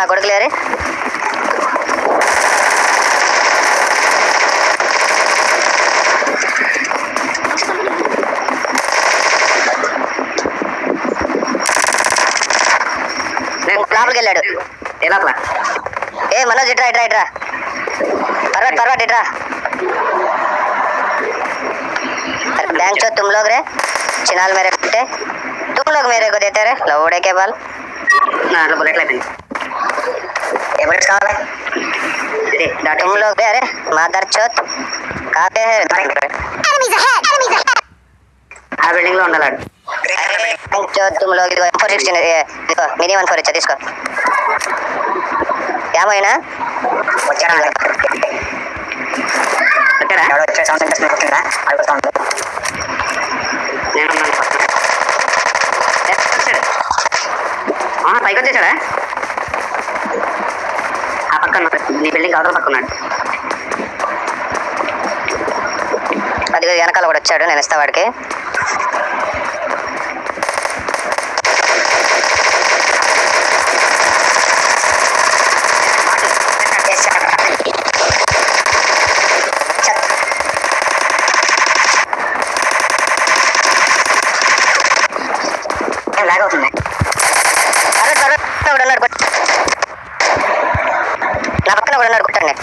నా కొడుకు లేరు. లోపలికి వెళ్ళాడు. ఏ లోపల? ఏ మనోజ్ ఇట్రా ఇట్రా ఇట్రా. పర్వాట్ ఇట్రా. बैंक चो तुम लोग रे चिनाल मेरे बेटे, तुम लोग मेरे को देते रे लौड़े के बाल. ना बुलेट लेते ये बुलेट कहाँ है? तुम लोग रे अरे मादर चोत कहाँ पे है? ఆ బిల్డింగ్ లో ఉండాలి. बैंक चोत तुम लोग इधर 416 देखो मिनी 14 इच्छा తీసుకో. ఏమైనా వచ్చారా? వచ్చారా? ఎవడో వచ్చే సౌండ్ సెంటర్స్ మీద వచ్చిందా? అడుగుతా ఉంది. పైకి వచ్చేసాడా? ఆ పక్కన నీ బిల్డింగ్ అవతల పక్కన్నాడు. అది వెనకాల కూడా వచ్చాడు. నేను ఇస్తా వాడికి. లాగ్ అవుతుంది. నా పక్కన కూడా ఉన్నాడు. కొట్టండి.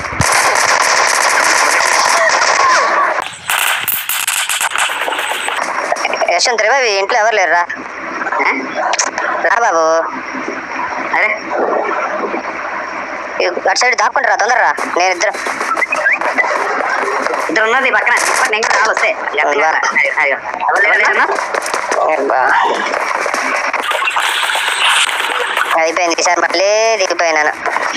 యశ్వంత్ రేవా ఇంట్లో ఎవరు లేరురా? రా బాబు. అరే అటు సైడ్ దాక్కుంటారా తొందరరా. నేను ఇద్దరు ఉన్నది పక్కన. నేను కూడా రావాలి వస్తే అయిపోయింది. ఈసారి మళ్ళీ దిగిపోయినాను.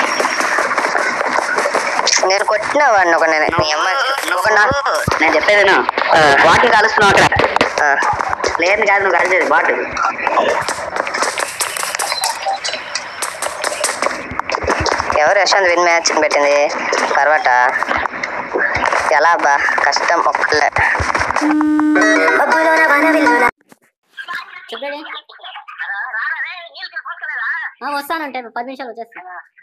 నేను కొట్టిన వాడిని ఒక నేను చెప్పేది బాటిల్ కాలుస్తున్నావు అక్కడ. లేదు కాదు నువ్వు కలిసేది బాటిల్. ఎవరు యశ్వంత్ విన్ మ్యాచ్ పెట్టింది? పర్వట. ఎలా అబ్బా కష్టం ఒక్కలే. వస్తానంటే 10 నిమిషాలు వచ్చేస్తా.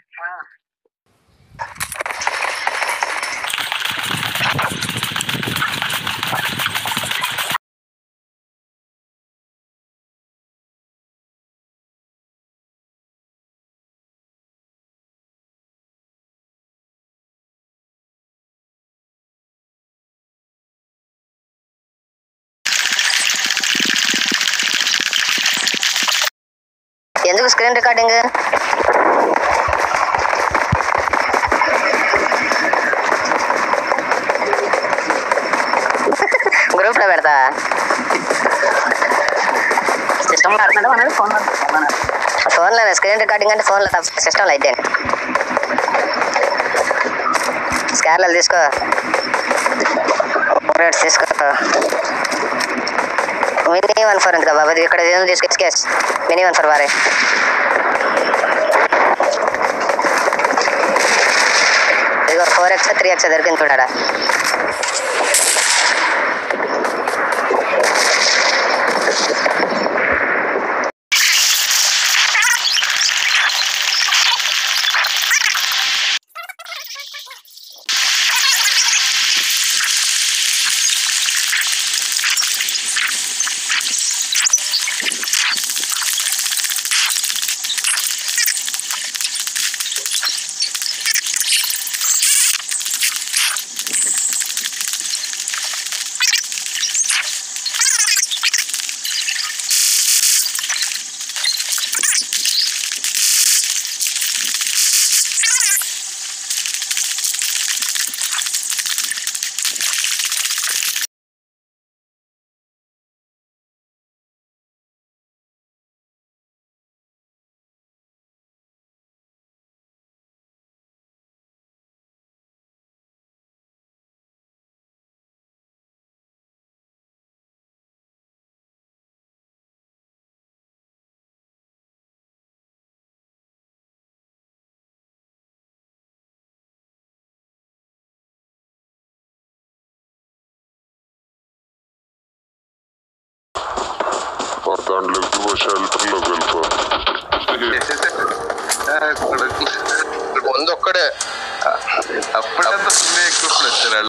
ఎందుకు స్క్రీన్ రికార్డింగ్? గ్రూప్ లో పెడతా. సిస్టమ్ లో అన్నాడు ఫోన్లో స్క్రీన్ రికార్డింగ్ అంటే ఫోన్లో తప్ప సిస్టంలో అయితే. స్కానర్లు తీసుకో, తీసుకో. మినీ 14 ఉంది కదా బాబు. ఇక్కడ తీసుకేస్ మినీ 14 వారే. ఇదిగో 4x 3x దొరికింది చూడాడా. और दांडले की वो शेल्टर लोग వంద ఒక్కడే అప్పుడే అంత సున్నే ఎక్కువ వచ్చారు